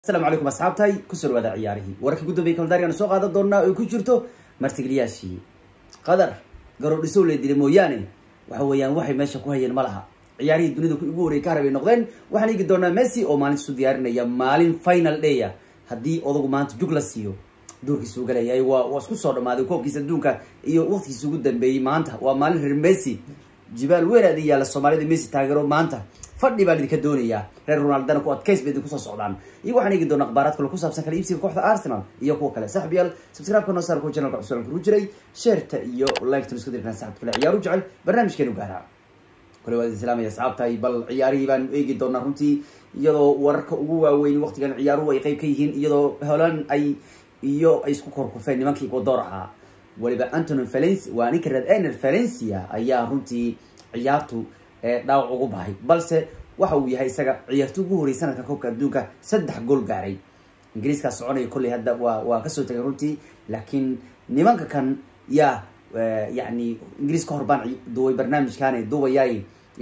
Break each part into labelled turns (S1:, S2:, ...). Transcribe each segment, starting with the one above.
S1: السلام عليكم أصحابتي كسر وذا عياره ورك جود بيكم داري أنا سوق هذا الدورنا وكجرته مرتقلياشي قدر قرر رسول الدين موياني وحويان واحد ماشي كوهي الملها عياري الدنيا كيقول كهرباء النقدين وحنا يجي دورنا ميسي أو مالين سوديارنا يا مالين فاينل ليا هدي أضو ما أنت جوجلسيو دور في السوق ليا أيوة واسكو صار ما ذو كوب كيس الدونكا إيوه وقت السوق دن بي ما أنت ومالين ميسي جبال وين دي على الصومالي دي ميسي تاجروا ما أنت فردي بالي كدونيا reer Ronaldo ku adkeys bay ku soo socdaan iyo waxaan igi doona akhbaaraad kale ku saabsan kala iibsiga kooxda Arsenal iyo kuwa kale saaxiibayaal subscribe kana saar ku channelka cusub ku jiray share-ta iyo like-ta isku dirnaa saaxiibka kale ciyaaru jecel barnaamijkeenu gaara kale waa islaamay asxaabtay bal ciyaarihi baan eegi doona runtii iyadoo wararka ugu waaweyn waqtigan ciyaaruhu ay qayb ka yihiin iyadoo Holland ay isku korkufeen nimankii Ecuador ahaa waliba Antonio Valencia waa ninka reer Valencia ayaa runtii ciyaartu dhaawac ugu bahay balse waxa uu yahay isaga ciyaartu ugu horeysay sanadka koobka adduunka 3 gool gaaray ingiriiska soconay kulli hadda waa ka soo tagay runtii laakiin nimanka kan yani ingiriiska horbaan duway barnaamijkan duwayay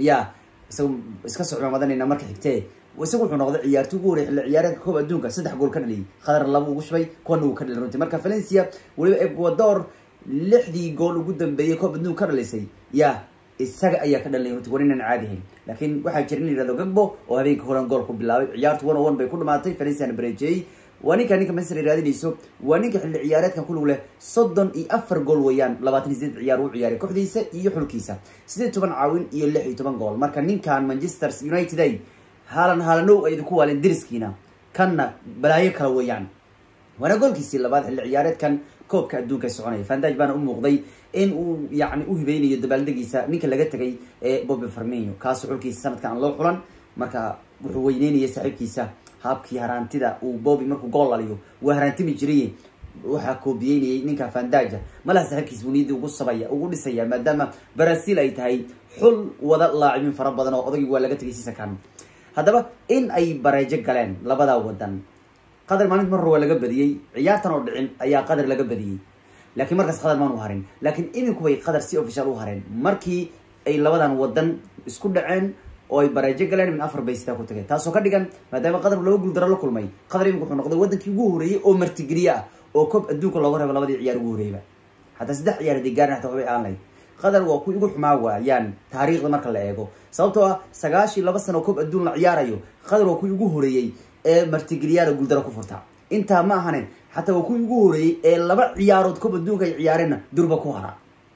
S1: iska socdo madanina marka xigtee isagu wuxuu noqday ciyaartu ugu horeysay ciyaaraha koobka adduunka 3 gool ka dhaliyay qadar laba ugu shubay kuwana uu ka dhaliyay runtii marka Valencia waliba Ecuador 6 gool ugu dambeeyay koobka adduunka ka dhalisay isaga ayaa ka dhalay runtii warina caadihin laakiin waxa jirin yiraahdo Gagbo oo habeenka horan gool ku bilaabay ciyaartu 1-1 bay ku dhamaatay Valencia bareejay waninka Manchester raadinayso waninka xilli ciyaareedkan ku lug leh 34 gool weeyaan 28 ciyaar uu ciyaaray kooxdiisa iyo xulkiisa 18 caawin iyo 16 gool marka ninkan Manchester United ay haalano ay ku waaleen diriskiina kana balaayo kala weeyaan wana goolkiisii labaad xilli ciyaareedkan koobka adduunka soconay Van Dijk baan u muuqday in uu yani u hibeynayo dabaaldegiisa ninka laga tagay Bobby Firmino kaas xulkiisa sanadkan loo xulan marka wuxuu weyneynayay saaxiibkiisa habkii haraantida uu Bobby markuu gool laliyo waa haraantimi jiray waxa koobiyeynayay ninka Van Dijk malaha saaxiibkiisa waniidii ugu dhisaya maadaama Brazil ay tahay xul wada laacibin fara badan oo odaygu waa laga tagay sisakan haddaba in ay bareejo galeen labada wadan qadar maalin mar waa laga badiyay ciyaartan oo dhicin ayaa qadar laga badiyay laakiin markaas qadar maan u harin laakiin iminku way qadar si official u hareen markii ay labadan wadan isku dhaceen oo ay bareejo galeen min afar baysita ku tagay taasoo ka dhigan maadaama qadar laba guul daro la kulmay qadar iminku wuxuu noqday wadankii ugu horeeyay oo martigeliya oo koob adduunka looga reebo labadii ciyaar ugu horeeyay hatta 3 ciyaar digaarna hatta way aanay qadar waa ku ugu xumaa waayaan taariikhda marka la eego sababtoo ah 92 sano koob adduun la ciyaarayo qadar waa ku ugu horeeyay martigeliyaada guul daro ku furta inta ma ahayn hatta waa ku ugu horeeyay laba ciyaarood koob adduunka ay ciyaareen durba ku hara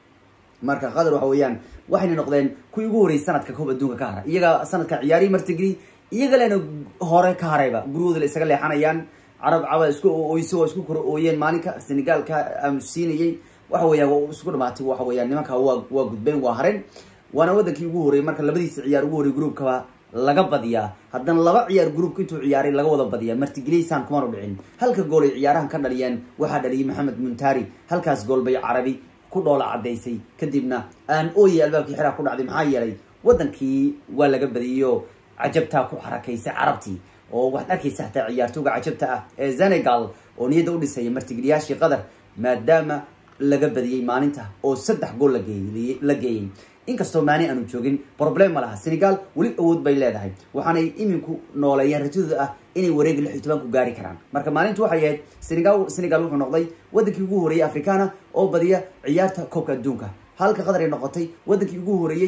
S1: marka qadar waxa weeyaan waxay noqdeen ku ugu horeeyay sanadka koob adduunka ka hara iyaga sanadka ciyaari martigeli iyaga leena hore ka harayba gurigooda la isaga leexanayaan carab isku koro ooyeen maalinka Senegal ka aamusinayay waxa weeyaan isku dhamaatay waxa weeyaan nimanka waa gudbeen waa hareen waana wadankii ugu horeeyay marka labadiisa ciyaar ugu horeeyay groupka laga badiyaa haddana laba ciyaar groupka intuu ciyaaray laga wada badiyaa martigeliisaan kuma dhicin halka gool ay ciyaarahan ka dhaliyeen waxa dhaliyay Maxamed Muntari halkaas gool bay Carabi ku dhoola cadeysay kadibna aan ooyay albaabkii xira ku dhacday maxaa yeelay wadankii waa laga badiyo cajabta ku xarakaysay Carabtii oo wax arkaysa taa ciyaartooyga cajabta ah ee Senegal oo niyada u dhisay martigeliyaashii qadar maadaama laga badiyay maalinta oo 3 gool la geeyay inkastoo maani aanu joogin problem malaha Senegal wali awood bay leedahay waxaanay iminku nooleeyeen rajada ah inay wareeg 16 ku gaari karaan marka maalintu waxay ahayd Senegal wuxuu noqday wadankii ugu horeeyay Afrikaana oo badiya ciyaarta koobka adduunka halka qadar ay noqotay wadankii ugu horeeyay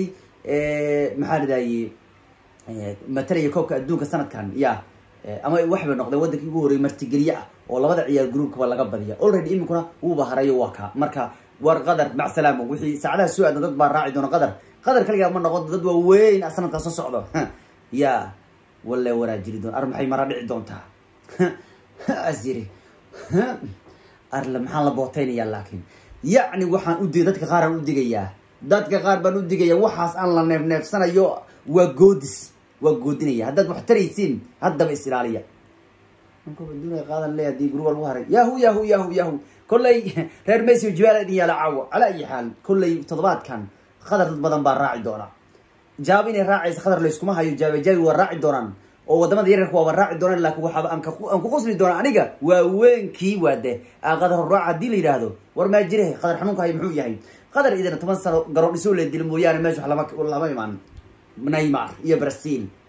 S1: maxaa ladayay matalaya koobka adduunka sanadkan ama waxba noqday wadankii ugu horeeyay martigeliya oo labada ciyaar groupka laga badiya already iminkuna uu baharayo waka marka war qadar mac salaamo wixii saacadaha soo aadna dad baa raaci doona qadar kaliya ma noqon dad waa weyn sanadka soo socdo walla waraajiri doon armaxay mara dhici doontaa asiri arla maxaa la booteynaya laakiin yani waxaan u digay dadka qaar aan u digayaa waxaas aan la neefsanayo waa goodinaya haddaad wax taraysiin haddaba is-ilaaliya anku baduna qaadan leeyahay group lagu haray yahu kullay reer Messi jibaal idin yaala caawo ala ay xaal kullay toddobaadkan qadar dad badan baa raaci doona jaabine raacaysa qadar la iskuma hayo jaabi waa raaci doonaan oo wadamada yararka waa raaci doonaan laakiin waxa aan ku qosli doona aniga waa weenkii waade qadar raaca dil yiraahdo war ma jiray qadar xanuunka ay muxuu yahay qadar idan 10 sano garoon isoo leedil mooyaane meesha wax lama iman Neymar iyo Brazil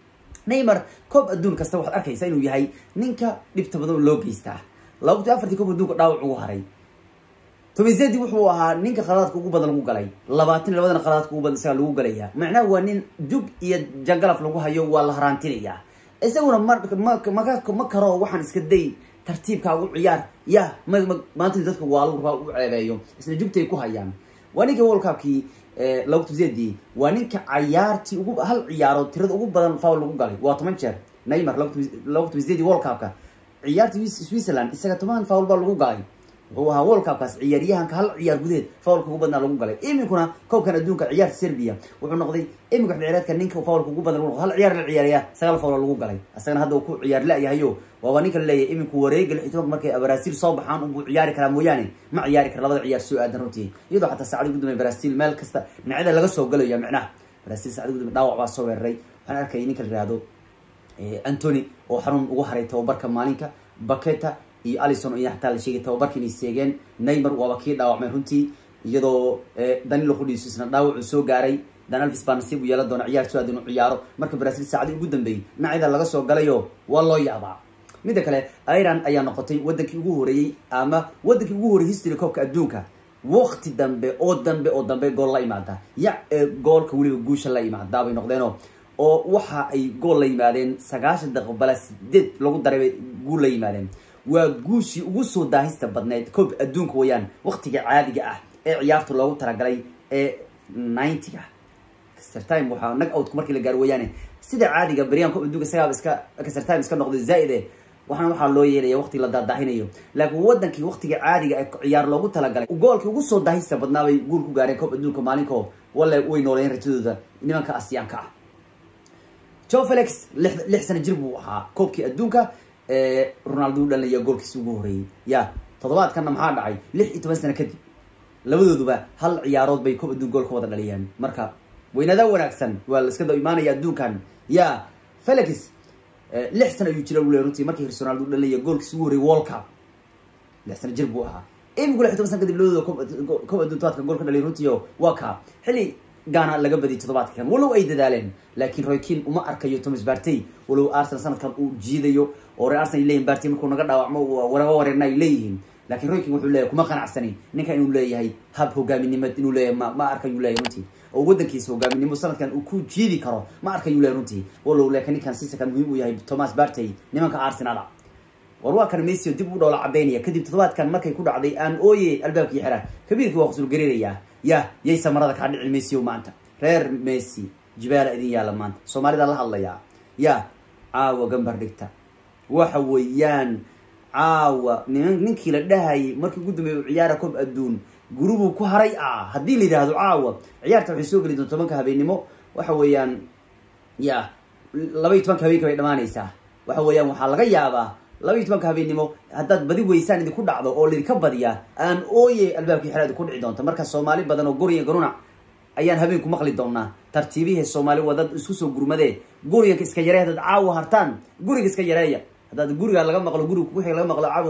S1: neymar koob adduun kasta waxaad arkaysaa inuu yahay ninka dhibta badan loo geystaa 24 koob adduunka dhaawac ugu haray Tomizeedi wuxuu ahaa ninka khalaadka ugu badan lagu galay 22 khalaadka ugu badan isaga lagu galaya macnaha waa nin jug iyo jangalaf lagu hayo waa la haraantinaya isaguna ma karo waxaan iska day tartiibka ugu ciyaar ya maanta dadka waa lagu rabaa u ceebeeyo isna jugtay ku hayaan waa ninka World Cup-kii Tomizeedi waa ninka ciyaartii ugu hal ciyaaro tirada ugu badan foul lagu galay waa 10 jeer Neymar Tomizeedi World Cup-ka ciyaartii Switzerland isaga 10 foul baa lagu galay وها وول كاباس عياريهان كهل عيار جديد فاول كوبا بدنا لو قالي إيمكنا كوب كان الدون كعيار سربيا وحنقضي إيمك في العيارات كان نينك فاول كوبا بدنا هل عيار العيارية سجل فاول لو قالي أصلا هذا وكو عيار لا يهيو ووانيك اللي إيمك وريق الحيتوك مركي برازيل صباحان أبو عيار كلام وياني مع عيار كلام عيار سوء دروتي يضع حتى سعودي قدام برازيل مال كستا نعيد لقصه وقالوا يا معناه برازيل سعودي قدام داوع باصو الري أنا أركينيك الرياضو أنتوني وحرم وحريته وبركة مالينكا باكيتا iyo Alisson iyo xataa la sheegay tababarkii ay seegeen Neymar waa wakiil dhaawacmay runtii iyadoo Danilo Khudisisna dhaawac soo gaaray Danilo Spanisib yala doona ciyaar soo aadin ciyaaro marka Brazil saacadii ugu dambeeyay nacida laga soo galayo waa loo yaabaa mid kale Iran ayaa noqotay wadankii ugu horeeyay ama wadankii ugu horeeyay history koobka adduunka waqti dambe gool la imaada goolka waliba guusha la imaada bay noqdeen oo waxa ay gool la yimaadeen 9 daqiiqo bala 8 lagu daray gool la yimaadeen وجوشي وجوسو داهست بدنات كوب أدونك ويان وقت عادي عيارته لو ترى قلي 90 كسر تايم وحنا نق أو تكمرك اللي جارو ويانه سيد عادي بريان كوب أدونك سياب كسر تايم إسكان نقد الزائدة وحنا وحنا لو يلي وقت اللي داهين يوم لكن ودن كي وقت عادي عيار لو ترى قلي وقول كي وجوسو داهست بدنا ويقول كجاري كوب أدونك مالكو ولا وينورين رتودا إنما كأسيان كا شوف فليكس لحسن جربوها كوب كي أدونك رونالدو دhalaya goolkiisa ugu horeeyay ya toddobaadkan maxaa dhacay 16 sano kadib labadooduba hal ciyaarood bay koob adduun goolka wada dhaliyeen marka weynada wanaagsan waa la iska dooimaanaya adduunkan ya Felix 6 sano ayuu jiray runtii markii Ronaldo dhalaya goolkiisa ugu horeeyay World Cup 6 sano jir buu ahaa in gool 16 sano kadib labadooda koob adduun taadka goolka dhaliyay runtii waa ka xili Ghana laga badiyay toddobaadkan walow ay dadaaleen laakiin Roy Keane uma arkayo Thomas Partey walow Arsenal sanadkan uu jiidayo oo Arsenal leeyahay Partey markuu naga dhaawacmo wareernay leeyihiin laakiin Roy Keane wuxuu leeyahay kuma qanacsani ninka inuu leeyahay hab hogaaminimad inuu leeyahay ma arkayo leeyahay runtii oo wadankiisa hogaaminimo sanadkan uu ku jiidi karo ma arkayo leeyahay runtii walow laakiin ninkan si kan muhiim u yahay Thomas Partey nimanka Arsenal warwa kan Messi dib u dhawla cadeynaya kadib toddobaadkan markay ku dhacday aan ooyay albaabkii xira kabiirkii waa qusul gareeraya يا سمرة كان الميسي ومانتا غير ميسي جبال إذن يا لمان سومالي الله الله يا عاوة جنبر دكتا وحويان عاوة ننكي لدهاي مركي قدام عيارة كوب أدون جروبه كهري هدي لي ده هذا عاوة عيار تحسوق اللي تمنكها بينمو وحويان يا لبيت منك هبيك بين مانيسا وحويان وحلقة يابا لبيت منك هبينمو هداد بدي ويسان إذا كل عضو أو اللي كبديا أن أوي الباب في حالة كل عدون تمركز الصومالي بدنو قرية قرونا أيان هبينكم مخلي دونا ترتيبيه الصومالي وداد اسوسو قرمده قرية كسكجريه هداد عاو هرتان قرية كسكجريه هداد قرية لقى مقلو قرية كوحي لقى مقلو عاو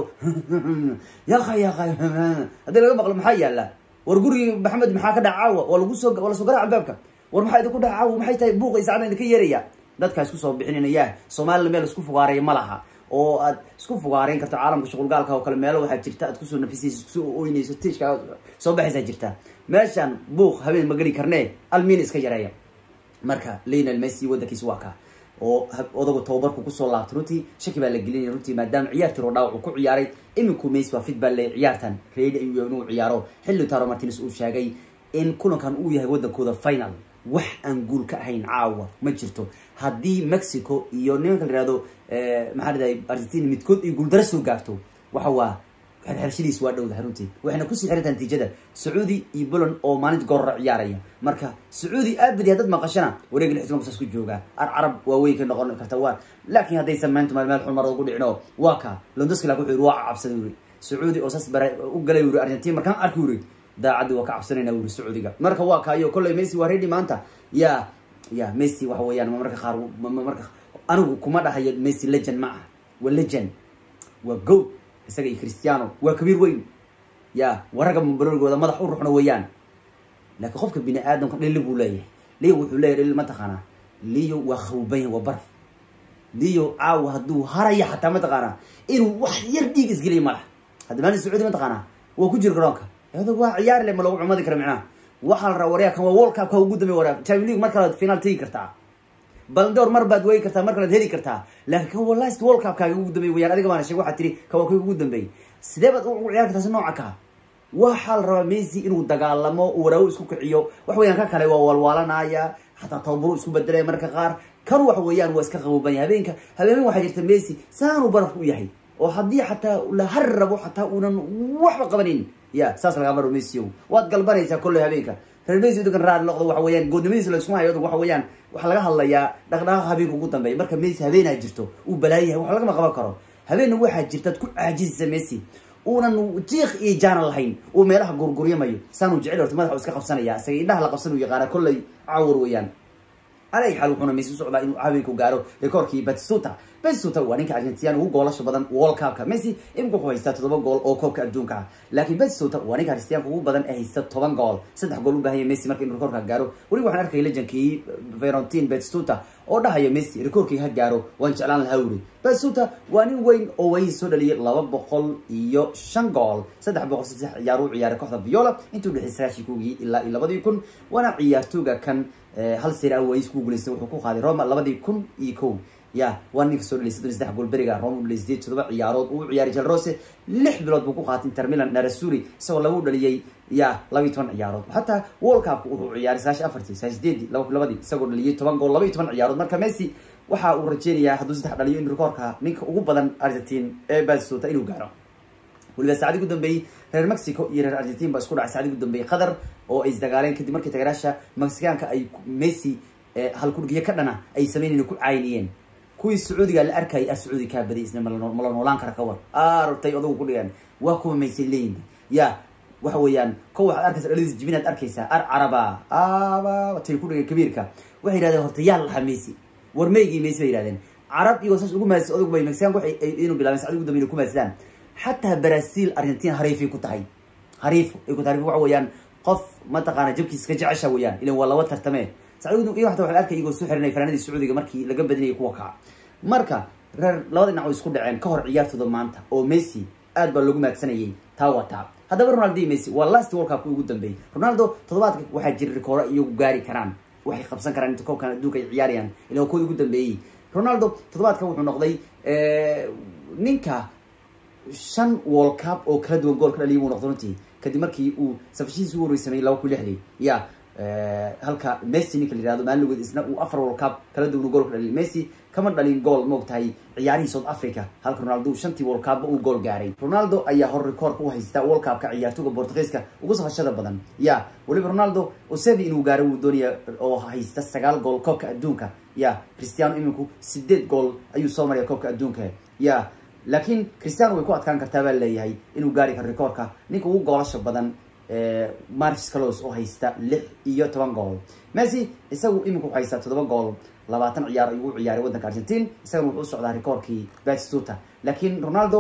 S1: يا خي هداد لقى مقلو محيا لا ورقرية محمد محاكا دا عاو ولا قصو ولا سوقرا على البابك ورمحاي دا كودا عاو محاي تاي بوق يساعدنا إذا كيريا داد كاسكو صوب بحنين إياه صومالي ميل اسكو فقاري ملها oo aad isku fogaareen karto caalamka shaqul gaalka oo kale meelo waxa jirta aad ku soo nafisayso ku soo ooynayso tiishka soo baxaysa jirta meeshan buuq habeen ma gali karnee almiin iska yareeya marka Lionel Messi wadankiisa waa ka oo odagu tababarku ku soo laabtay runtii shaki baa la gelinay runtii maadaama ciyaartii roo dhaawac ku ciyaaray iminku Messi waa fit baa la ciyaartan reedi ayuu inuu ciyaaro xilli Taro Martinez uu sheegay in kulankan uu yahay wadankooda final wax aan guul ka ahayn caawa ma jirto haddii Mexico iyo nimanka la yiraahdo maxaa dhaday Argentina midkood ay guul darasoo gaarto waxa waa xirxirshadiis waa dhowdahay runtii waxayna ku sii xirantaa natiijada Saudi iyo Poland oo maalin goor ciyaaraya marka Saudi aabadi dad maqashana wareeg la xismo ku jooga arab waa weyn ka noqon karta waa laakiin haday sameynto meel xun marada ugu dhicino waa ka Lewandowski lagu xiro waa cabsaday Saudi oo sas bare u galay Argentina markan arkay daacad waa ka cabsanayna Saudi marka waa kaayo kulay Messi waa ready maanta ya Messi waxa weeyaan marka qaar marka anigu kuma dhahayo Messi legend ma waa legend waa goat isaga Cristiano waa kabiir weyn ya waraga mumbarigooda madax u ruxna weeyaan laakiin qofka bini aadamka dhili buu leeyahay leeyahay wuxuu leeyahay ma taqaana leeyahay waa khawbay waa barf ديو عاو هدو هريا حتى ما تقانا إنه واحد يرديك إسقلي ملح هذا ما السعودي ما تقانا وكجر جرانك هذا هو عيار لما لو عماد كرم معاه وحال روريا كان وول كاب كان وجود مورا تشامبيونز ليج مركز فينال تي كرتا بلدور مربد وي كرتا مركز هيلي كرتا لكن هو لاست وول كاب كان وجود مي ويا adiga ما شيء واحد تري كان وجود دمبي سيدبد عيار كاس نوعك وحال روا ميسي إنه دجالمو وراو اسكو كعيو وحويان كان كله والوالنايا حتى توبرو اسكو بدلay marka qaar kan waxweeyaan waa iska qaboobay habeen waxa jirta Messi saanu baraf u yahay oo hadii xataa la harrabo xataa unan waxba qabanin ya saas laga maro Messi waad galbanaysa kullu habeenka reer Messi dukan raad noqdo waxa weeyaan goodnimadiisa la isku hayo waxa weeyaan waxa laga hadlayaa dhaqdhaqaaq habeenka ugu dambeeyay marka Messi habeen ay jirto uu balaayahay waxa laga qaban karo habeen waxa jirta ku caajisay Messi unan jiiq iyo jaan lahayn oo meelaha gurguriyamayo saanu jecel horta madaxa iska qabsanaya isaga indhaha la qabsanayo yaqaan kullu caawur weeyaan على حال وحنا ميسي سعودة إنه عابينكو قارو ريكوركي باتستوتا وانينك أرجنتيان هو قولش بدن وول كابكا ميسي إمكو هو يستطيع طبعا قول أو كوكا أدونكا لكن باتستوتا وانينك أرجنتيان هو بدن يستطيع طبعا قول صدح قولوا بهاي ميسي مركين ريكوركا قارو وريقو حنا أركي لجنكي فيرونتين باتستوتا أو ده هي ميسي ريكوركي هاد قارو وانشعلان الهوري باتستوتا وانين وين أوي سودا لي لابا بقول إيو شان قول صدح بقول صدح عيار كوحدة فيولا انتو بحسراشي كوغي إلا بدو يكون وانا عيارتوغا كان هل سير أول يسكو جلسوا وحقوق هذه روما لبدي يكون يكون يا وانك سور اللي صدر يستحق البرجع روما لزديت تبع عيارات وعيار جلروسه لح بلاد بقوق هاتين ترميلا نرسوري سوى لو اللي يا لبيتون عيارات حتى وول كاب وعيار ساش أفرتي ساش ديدي لو لبدي سوى اللي تبان جول لبيتون عيارات مركا ميسي وحا ورجينيا حدوث تحت اللي إن ريكوركها نيك وقبضا أرجنتين بس تايلو جارو ولبا سعدي قدام بي reer Mexico iyo reer Argentina ba isku dhacay saacad ugu dambeeyay qadar oo ay isdagaaleen kadib markii taageeraasha Mexicaanka ay Messi hal kurgiye ka dhana ay sameeyeen ku cayniyeen kuwii Sacuudiga la arkay Sacuudi ka baday isna ma la noolaan kara ka war artay odagu ku dhigan waa kuwa Messi leeyin ya waxa weeyaan ko waxa arkaysa dhaliis jibinaad arkaysa araba tay ku dhigay kabiirka waxay yiraahdeen horta yaa la Messi war meeygi Messi yiraahdeen arab iyo saas ugu maas odagu bay Mexicaanku waxay inuu bilaabeen saacad ugu dambeeyay ku maasdaan حتى برازيل أرجنتين هريفي كتاعي هريف يكون وعويان قف ما تقانا جبكي سكجع شويان إلى والله وتر تمام سعودي إيه واحد واحد يقول سحرنا فرنادي السعودي مركي لجنب بدني يكوكع مركا لوضع إنه يسكت عين كهر عيار تضمانته أو ميسي أدبر لقمة سنين تاو هذا رونالدو ميسي والله استوى كابو جدا بي رونالدو تضبط واحد جري كورة يوجاري كران واحد خمسين كران تكو كان دوك عياريان إلى هو كود جدا بي رونالدو تضبط كابو نقضي نينكا شن وول كاب أو كردو جول كلا ليمون نقطنتي كدي مركي وسافشين زور يسميه لو كل حلي يا هلكا ميسي نيكل هذا ما له إسنا وأفر وول كاب كردو جول كلا ميسي كمان دلين جول موقتها عياري سود أفريقيا هلك رونالدو شنتي وول كاب وجول جاري رونالدو أيه الريكورد هو هيستا وول كاب كعيارتوه بورتغيسكا وقصة هالشدة بدن يا ولي رونالدو وسبي إنه جاري ودنيا أو هيستا سجال جول كوك أدونكا يا كريستيانو إنكو سدد جول أيو سومريا كوك أدونكا يا لكن كريستيانو يكون كان كتابة اللي هي إنه جاري كالريكوركا نيكو هو جالش بدن مارس كلوس أو هيستا لح إياه طبعا جول ميسي يسوي إنكو هيستا طبعا جول لبعتن عيار يقول عيار ودنا كأرجنتين يسوي وصل على ريكوركي باتستوتا لكن رونالدو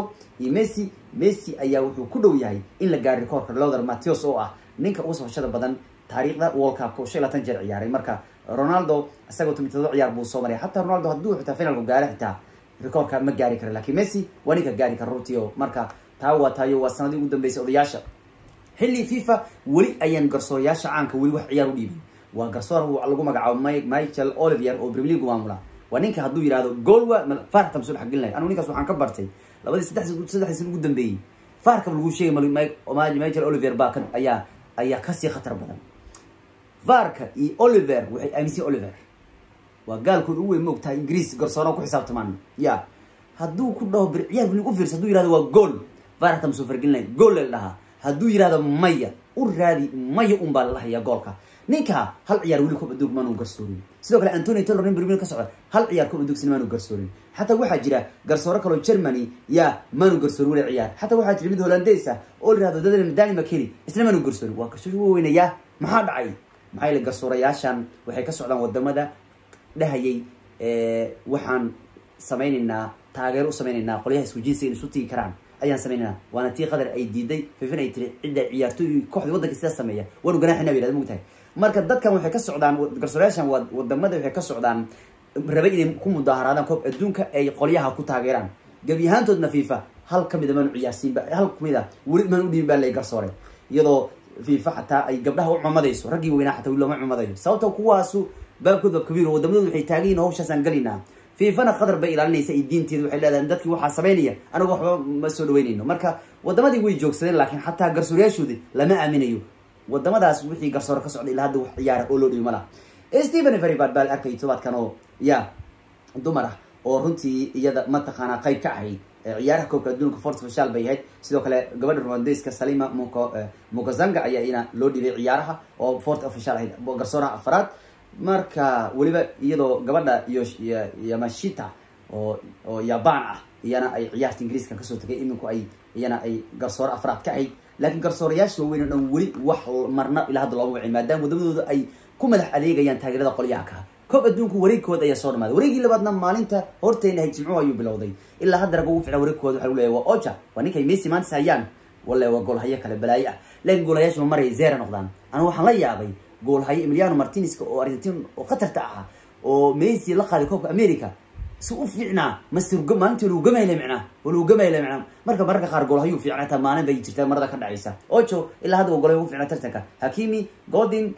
S1: ميسي أياه كله يهي إلا جاري ريكورك لودر ماتيوس أو نينك وصل شد بدن تاريخ ذا وول كاب كوشي لا تنجر عياري مركا رونالدو يسوي تمتدو عيار بوصومري حتى رونالدو هدوه حتى فين الجاري حتى ريكورد ما جاري كره لكن ميسي ونيك جاري كروتيو مركا تايو وسندي قدام بيس اودياشا حلي فيفا ولي ايان غرسوياشا عنك ولي wax ciyaar u dhiibay waa garsoor lagu magacaabo Michael Olivier oo Premier League maamula waa ninka haduu yiraahdo goal waa farqam soo xaqilnay anu ninkaas waxaan ka bartay labadii saddex ugu dambeeyay farqam lagu sheegay Michael Olivier baakan ayaa ka sii khatar badan farka iyo Olivier waxay aaminsan Olivier وقال كل هو موقتها إنجليز قرصانه كحساب تمان يا هدو كله بريال بني أوفيرس هدو يراد هو جول فارت مسافر قلنا جول لها هدو يراد مية ورادي مية بال الله يا جولك نيكها هل عيار ولكم بدوك ما نقصورين سلوك لأنتوني تلورين بريمير كسر هل عياركم بدوك سنما نقصورين حتى واحد جرا قرصورة كلو جرماني يا ما نقصورون عيار حتى واحد جرا مد هولنديسا أول هذا دادن دائما كيري سنما نقصورين وكسروا وين يا ما حد عي معي القرصورة ياشان وحي كسر على ودمدا دهيي waxaan sameeynaa taageero sameeynaa qoliyaha isku jinsiga isku tii karaan ayaan sameeynaa waana tii qadar ay diiday fifin ay tiri cid ciyaartoy kooxda wadanka sida sameeya waanu ganaaxina wiilada mugtahay marka dadkan waxay ka socdaan garsoorayaashan wadamada waxay ka socdaan rabay inay ku mudaaharaadaan koob adduunka ay qolyaha ku taageeraan gabi ahaantoodna FIFA hal kamid man ciyaarsiinba hal kamid wali man u dhiin baa la garsoore iyadoo FIFA xataa ay gabdhaha u cumadayso ragii weynaa xataa wili lama cumadayo sababtoo kuwaasu baabkooda kabiir wadamadu waxay taagiin hawshaasaan galinaa fiifana qadar bay ilaalinaysa ay diinteedu waxay leedahay dadkii waxaa sameynaya anagu waxba ma soo dhaweynayno marka wadamadii way joogsadeen laakiin xataa garsoorayaashoodii lama aaminayo wadamadaas wixii garsoore ka socday ilaa hadda wax ciyaara oo loo dhibi ma laha Stephen Veribad baa arkay tobaadkan oo dumar ah oo runtii iyada mataqaana qayb ka ahayd ciyaaraha koobka adduunka Fort Official bay ahayd sidoo kale gabadha Rwandaiska Salima Mukazanga ayaa ina loo dhibay ciyaaraha oo Fort Official ahayd garsooraha afraad marka waliba iyadoo gabadha Yamashita oo Japan ah iyana ay ciyaarta Ingiriiska ka soo tagay iminku ay iyana ay garsoor afraad ka ahayd laakiin garsoorayaasha weyn oo wali wax marna ilaa hadda loo wacay maadaama wadamadooda ay ku madax adeegayaan taageerada qolyaha ka koob adduunku wareegkooda ayaa soo dhamaaday wareegii labaadna maalinta horteena ay jimco ayuu bilowday ilaa hadda ugu fiican wareegkooda waxa uu leeyahay waa Ocha waa ninkay Messi maanta hayaan walla waa gool haya kale balaayo ah laakiin goolayaashu maray zeera noqdaan ana waxaan la yaabay gool haya Emiliano Martinez oo Argentina oo qatarta ah oo Messi la qaaday koobka America si u fiicnaa masir maanta uu gameeyay macna marka marka qaar gool hayu fiicnaa ta maalin bay jirtay marada ka dhacaysa Ocho ilaa hadda gool hayu fiicnaa tartanka Hakimi Godin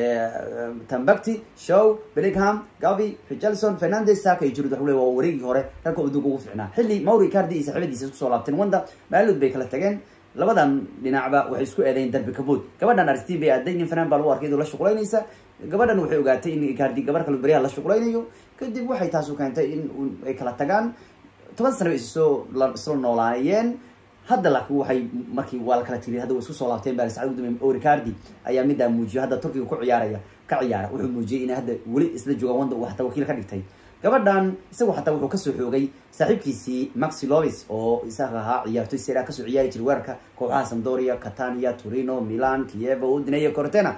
S1: Tambakti Shaw Bellingham Gavi Richarlison Fernandes Saka iyo Giroud waxay waa wareegii hore ranka uu ugu fiicnaa xilli Mauro Icardi iyo saaxiibadiisa isku soo laabteen wanda maalud bay kala tageen labadan dhinacba waxay isku eedeeyeen darbi kabood gabadhan Arsenal bay adeyn Fernand baa loo arkay la shaqaynaysa gabadhan waxay ogaatay in Icardi gabar kale bariyaha la shaqaynayo kadib waxay taas u keentay in ay kala tagaan 10 sano soo noolaayeen hadda laakiin waxay markii wal kala tiriyay hadda isku soo laabteen baa Saad Gudumay oo Icardi ayaa mid muujiyo hadda Turkiga ku ciyaaraya wuxuu muujiyay in hadda wali isla jooga wanda wax tawakiil ka dhigtay gabadhan isagu xataa wuxuu ka soo xoogay saaxiibkiisii Maxi Lopez oo isaga ahaa ciyaartoy Serie A ka soo ciyaari jiray weerarka kooxaha Sampdoria Catania Torino Milan Kiev Udinese Cortona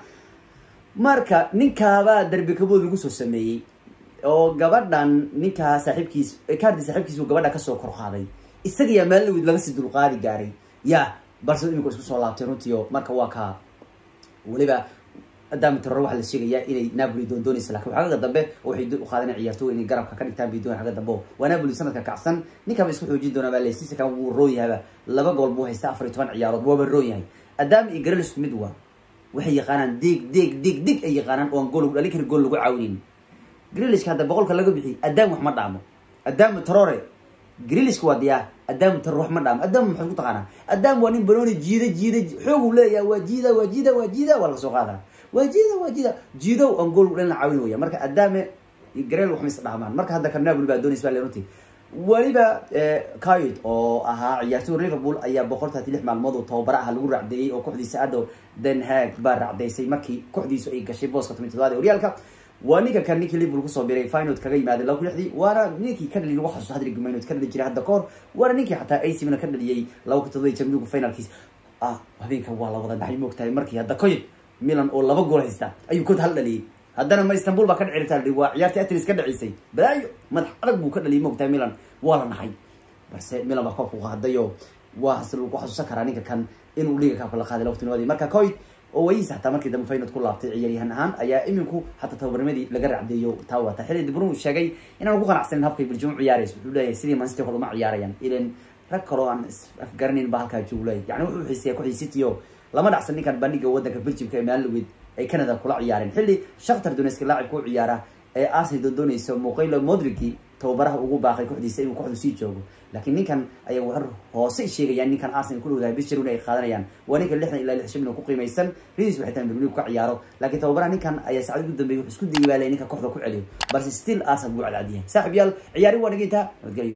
S1: marka ninkaaba darbi kabood lagu soo sameeyay oo gabadhan ninka saaxiibkiis Icardi saaxiibkiisu gabadha ka soo kor qaaday isaga yaa maalin laga sii dulqaadi gaaray balse imika isku soo laabtay runtii marka waa ka waliba adaam tarro waxa la sheegaya inay Napoli doonayso laakiin waxa dambe waxay u qaadeen ciyaartooy inay garabka ka dhigtaan bidon xaga dambe waa Napoli sanadka kacsan ninka isku xoojin doona baa leesiisa kan uu rooyahay laba gool buu haysta 14 ciyaarood waa rooyahay adaam iyo Grealish mid waxay yaqaanaan dig ay yaqaanaan oo gool ugu dhalin karo gool lagu caawinin Grealish hada boqolka laga bixi adaam wax ma dhaamo adaam Traore Grealish waa diyaa adaam tar wax ma dhaamo adaam muxuu ku taqaana adaam waa nin banooni jiida xoog uu leeyahay waa jiida wala soo qaada jiido oo gool u dhalin caawin weeyaa marka adaam Grealish wax ma isdhaamaan marka hadda kan Napoli baa doonaysa leeyahay waliba Kayod oo ahaa ciyaartoy Liverpool ayaa 136 maalmood oo tababar ah lagu raacdeeyay oo kooxdiisa Ado Den Haag baa raacdeysay markii kooxdiisu ay gashay booska 17 ee Realka وانيكا كان نيكي ليفربول كسو بيري فاينود كاغا يماد لو كلخدي وانا نيكي كان لي waxa soo hadri gumaynood kan jira hadda koor waana ninkii xataa AC Milan ka dhaliyay law ka taday Champions finalkiis habeenka waa la wada dhaxay moogtahay markii hadda koy Milan oo laba gool haysta ayuu ku hal dhaliyay haddana ma Istanbul ba ka dhicirtaa waa ciyaartii Athens ka dhacisay balaayo madax adag buu ka dhaliyay moogtahay Milan waa la naxay balse Milan baa ku qaadayo waa asal ku xasuusan karaa ninka kan inuu liiga ka kala qaaday lawtinoodii marka koy oo waysa xataa markii dambe faynad ku laabtay ciyaaryahan ahaan ayaa iminku xataa tababarmadii laga raacdeeyo taawata xilli De Bruyne sheegay inaan ugu qanacsanin habkay Belgium ciyaarayso wuxuu leeyahay sidii Man City ma ciyaarayaan ileen rag kale aan afgaranayn ba halka joogay yani wuxuu xiisay ku xiisitiyo lama dhacsan ninkan bandhiga wadanka Belgium ka Maalwid ay Canada kula ciyaareen xilli Shakhtar Donetsk laacib ku ciyaara ee Arsenal doonayso Muqaylo Modric tababaraha ugu baaqay kooxdiisa inuu kooxdu sii joogo laakiin ninkan ayaa war hoose sheegayaan ninkan Arsenal ku dhawaaday Bishirun ay qaadanayaan waa ninka 60 ilaa 60 ku qiimeysan Reis waxay tan Premier ka ciyaaro laakiin tababaraha ninkan ayaa saacad ugu dambeeyay isku dayay ninka kooxda ku celiyo balse still Arsenal buu calaadiyay saaxiib yaal ciyaari waa dhigayta